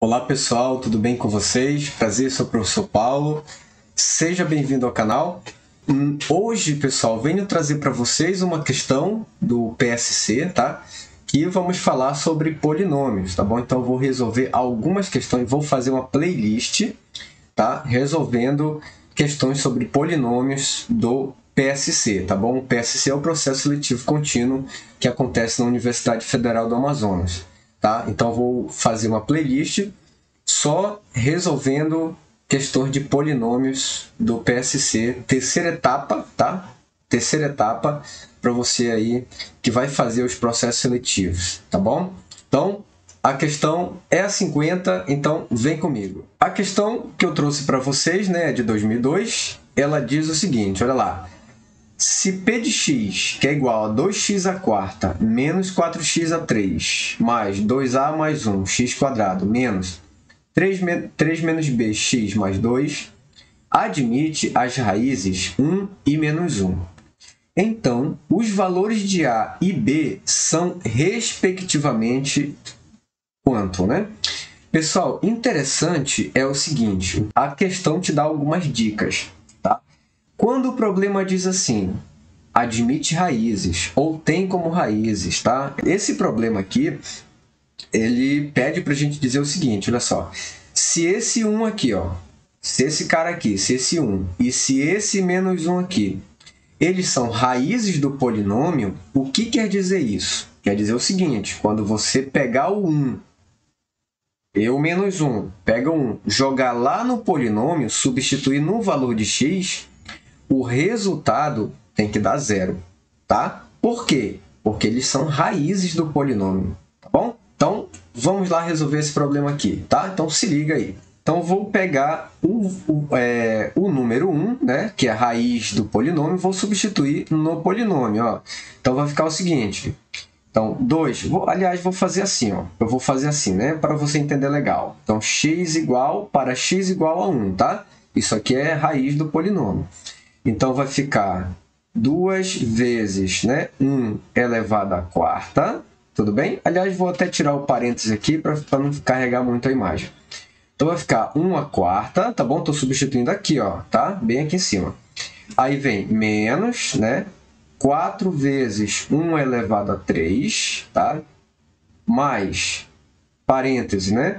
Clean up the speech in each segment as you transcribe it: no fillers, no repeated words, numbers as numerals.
Olá pessoal, tudo bem com vocês? Prazer, sou o professor Paulo. Seja bem-vindo ao canal. Hoje, pessoal, venho trazer para vocês uma questão do PSC, tá? Que vamos falar sobre polinômios, tá bom? Então, vou resolver algumas questões, vou fazer uma playlist, tá? Resolvendo questões sobre polinômios do PSC, tá bom? O PSC é o processo seletivo contínuo que acontece na Universidade Federal do Amazonas. Tá? Então, vou fazer uma playlist só resolvendo questões de polinômios do PSC. Terceira etapa, tá? Terceira etapa para você aí que vai fazer os processos seletivos, tá bom? Então, a questão é a 50, então vem comigo. A questão que eu trouxe para vocês, né, é de 2002, ela diz o seguinte, olha lá. Se P de x, que é igual a 2x à quarta menos 4x a 3, mais 2a mais 1, x² menos 3 menos bx mais 2, admite as raízes 1 e menos 1. Então, os valores de a e b são, respectivamente, quanto, né? Pessoal, interessante é o seguinte, a questão te dá algumas dicas, tá? Quando o problema diz assim, admite raízes, ou tem como raízes, tá? Esse problema aqui, ele pede para a gente dizer o seguinte, olha só. Se esse 1 aqui, ó, se esse cara aqui, se esse 1 e se esse menos 1 aqui, eles são raízes do polinômio, o que quer dizer isso? Quer dizer o seguinte, quando você pegar o 1 e o menos 1, pega o 1, jogar lá no polinômio, substituir no valor de x, o resultado tem que dar 0, tá? Por quê? Porque eles são raízes do polinômio, tá bom? Então, vamos lá resolver esse problema aqui, tá? Então, se liga aí. Então, vou pegar o número 1, né, que é a raiz do polinômio, vou substituir no polinômio, ó. Então, vai ficar o seguinte. Então, 2, aliás, vou fazer assim, ó. Eu vou fazer assim, né, para você entender legal. Então, x igual para x igual a 1, tá? Isso aqui é raiz do polinômio. Então, vai ficar 2 vezes, né, 1 elevado à quarta, tudo bem? Aliás, vou até tirar o parênteses aqui para não carregar muito a imagem. Então, vai ficar 1 à quarta, tá bom? Estou substituindo aqui, ó, tá? Bem aqui em cima. Aí vem menos, né, 4 vezes 1 elevado a 3, tá? Mais, parêntese, né,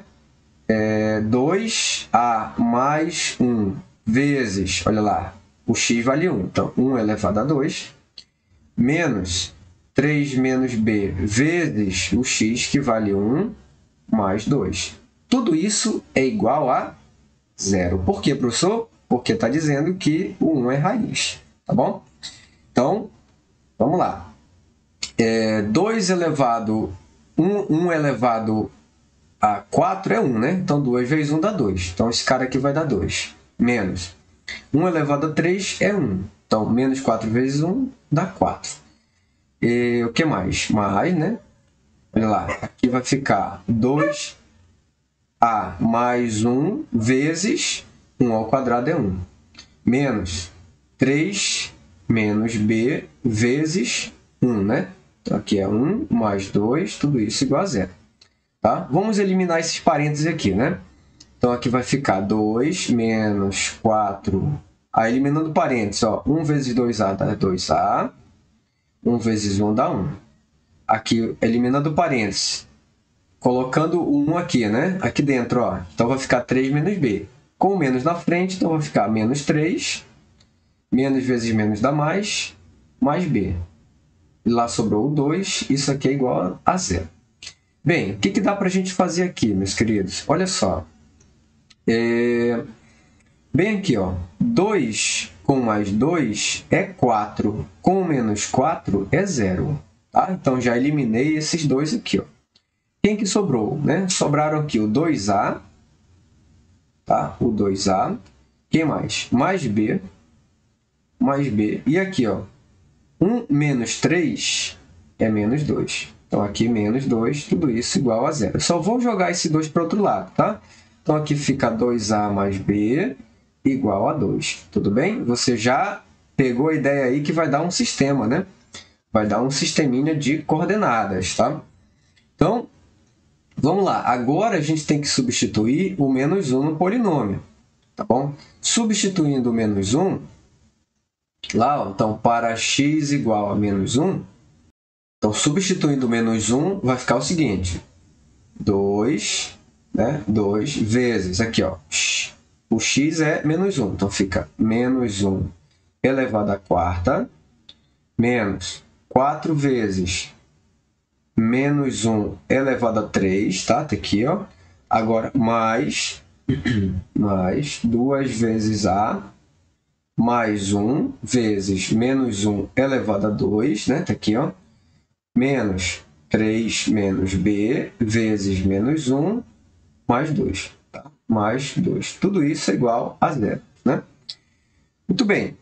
2a mais 1 vezes, olha lá, o x vale 1. Então, 1 elevado a 2, menos 3 menos b vezes o x, que vale 1, mais 2. Tudo isso é igual a 0. Por quê, professor? Porque está dizendo que o 1 é raiz. Tá bom? Então, vamos lá. 2 elevado... 1 elevado a 4 é 1, né? Então, 2 vezes 1 dá 2. Então, esse cara aqui vai dar 2. Menos 1 elevado a 3 é 1. Então, menos 4 vezes 1 dá 4. E o que mais? Mais, né? Olha lá. Aqui vai ficar 2a mais 1 vezes 1 ao quadrado é 1. Menos 3 menos b vezes 1, né? Então, aqui é 1 mais 2, tudo isso igual a 0. Tá? Vamos eliminar esses parênteses aqui, né? Então, aqui vai ficar 2 menos 4. Aí, eliminando parênteses, ó, 1 vezes 2a dá 2a. 1 vezes 1 dá 1. Aqui, eliminando parênteses. Colocando o 1 aqui, né? Aqui dentro, ó. Então, vai ficar 3 menos b. Com o menos na frente, então vai ficar menos 3. Menos vezes menos dá mais b. E lá sobrou o 2. Isso aqui é igual a 0. Bem, o que dá para a gente fazer aqui, meus queridos? Olha só. Bem aqui, ó, 2 com mais 2 é 4, com menos 4 é 0. Tá? Então, já eliminei esses dois aqui. Ó. Quem que sobrou? Né? Sobraram aqui o 2a, tá? O 2a. Quem mais? Mais b. E aqui, ó, 1 menos 3 é menos 2. Então, aqui menos 2, tudo isso igual a 0. Eu só vou jogar esse 2 para o outro lado, tá? Então, aqui fica 2a mais b igual a 2. Tudo bem? Você já pegou a ideia aí que vai dar um sistema, né? Vai dar um sisteminha de coordenadas, tá? Então, Vamos lá, agora a gente tem que substituir o menos 1 no polinômio, tá bom? Substituindo o menos 1, lá, ó, então, para x igual a menos 1, então, substituindo o menos 1, vai ficar o seguinte, 2, né? 2 vezes, aqui, ó, o x é menos 1, então fica menos 1 elevado à quarta, menos 4 vezes menos 1 elevado a 3, tá? Tá aqui, ó. Agora, mais 2 vezes a, mais 1 vezes menos 1 elevado a 2, né? Tá aqui, ó. Menos 3 menos b vezes menos 1 mais 2, tá? Mais 2. Tudo isso é igual a 0, né? Muito bem.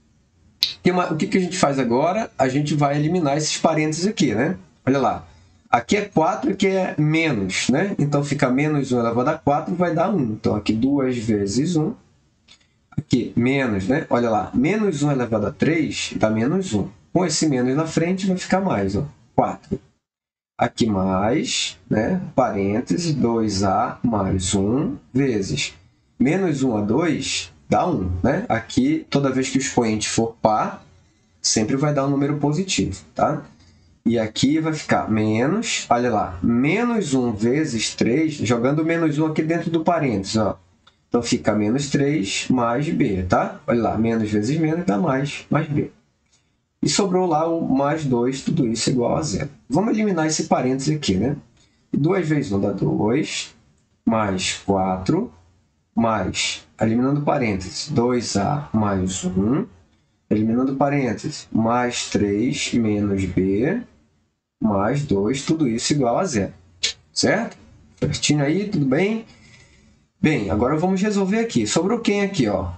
O que a gente faz agora? A gente vai eliminar esses parênteses aqui, né? Olha lá. Aqui é 4, aqui é menos, né? Então, fica menos 1 elevado a 4 vai dar 1. Então, aqui 2 vezes 1. Aqui, menos, né? Olha lá. Menos 1 elevado a 3 dá menos 1. Com esse menos na frente, vai ficar mais, ó. 4. Aqui mais, né? Parênteses, 2a mais 1 vezes menos 1 a 2 dá 1, né? Aqui, toda vez que o expoente for par, sempre vai dar um número positivo, tá? E aqui vai ficar menos, olha lá, menos 1 vezes 3, jogando menos 1 aqui dentro do parênteses, ó. Então, fica menos 3 mais b, tá? Olha lá, menos vezes menos dá mais b. E sobrou lá o mais 2, tudo isso igual a 0. Vamos eliminar esse parênteses aqui, né? 2 vezes 1 dá 2, mais 4, mais, eliminando parênteses, 2a mais 1, eliminando parênteses, mais 3 menos b, mais 2, tudo isso igual a 0. Certo? Certinho aí, tudo bem? Bem, agora vamos resolver aqui. Sobrou quem aqui, ó?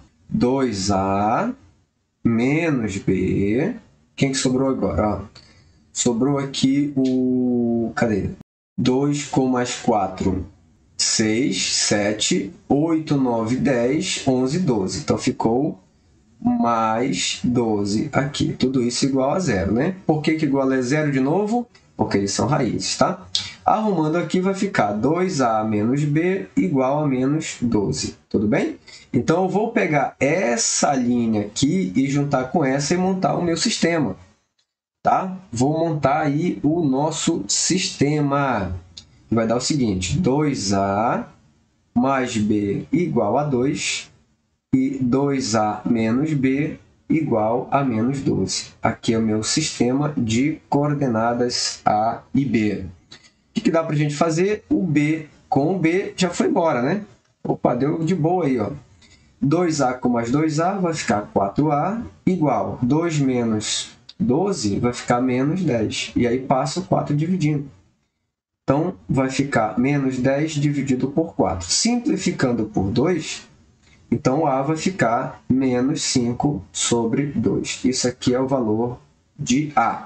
2a menos b. Quem que sobrou agora? Ó, sobrou aqui o... Cadê? 2 com mais 4, 6, 7, 8, 9, 10, 11, 12. Então, ficou mais 12 aqui. Tudo isso igual a 0, né? Por que igual a 0 de novo? Porque eles são raízes, tá? Arrumando aqui vai ficar 2a menos b igual a menos 12. Tudo bem? Então, eu vou pegar essa linha aqui e juntar com essa e montar o meu sistema. Tá? Vou montar aí o nosso sistema. Vai dar o seguinte, 2a mais b igual a 2 e 2a menos b igual a menos 12. Aqui é o meu sistema de coordenadas A e B. O que dá para a gente fazer? O B com o B já foi embora, né? Opa, deu de boa aí, ó. 2a com mais 2a vai ficar 4a igual 2 menos 12 vai ficar menos 10. E aí passa o 4 dividindo. Então, vai ficar menos 10 dividido por 4. Simplificando por 2, então A vai ficar menos 5 sobre 2. Isso aqui é o valor de A.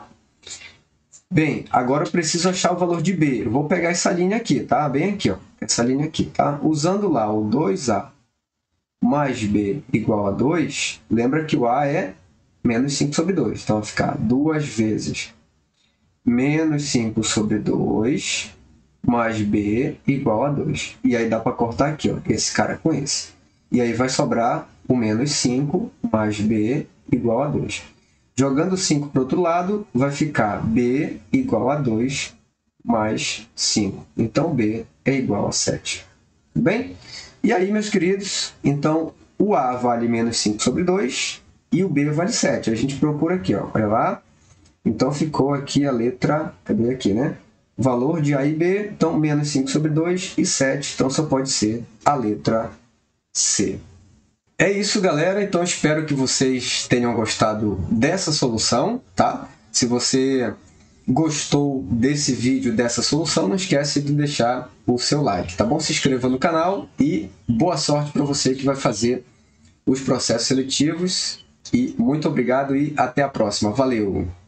Bem, agora eu preciso achar o valor de B. Eu vou pegar essa linha aqui, tá? Bem aqui, ó. Essa linha aqui, tá? Usando lá o 2A mais B igual a 2, lembra que o A é menos 5 sobre 2. Então, vai ficar 2 vezes menos 5 sobre 2 mais B igual a 2. E aí dá para cortar aqui, ó, esse cara com esse. E aí vai sobrar o menos 5 mais B igual a 2. Jogando 5 para o outro lado, vai ficar B igual a 2 mais 5. Então, B é igual a 7. Tudo bem? E aí, meus queridos, então, o A vale menos 5 sobre 2 e o B vale 7. A gente procura aqui, ó, olha lá. Então, ficou aqui a letra... Cadê aqui, né? Valor de A e B, então, menos 5 sobre 2 e 7. Então, só pode ser a letra C. É isso, galera. Então, espero que vocês tenham gostado dessa solução, tá? Se você gostou desse vídeo, dessa solução, não esquece de deixar o seu like, tá bom? Se inscreva no canal e boa sorte para você que vai fazer os processos seletivos. E muito obrigado e até a próxima. Valeu!